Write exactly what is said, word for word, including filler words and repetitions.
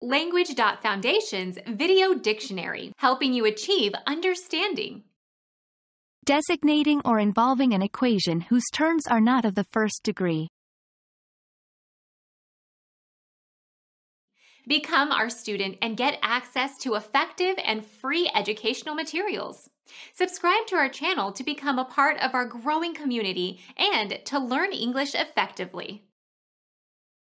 Language.Foundation's Video Dictionary, helping you achieve understanding. Designating or involving an equation whose terms are not of the first degree. Become our student and get access to effective and free educational materials. Subscribe to our channel to become a part of our growing community and to learn English effectively.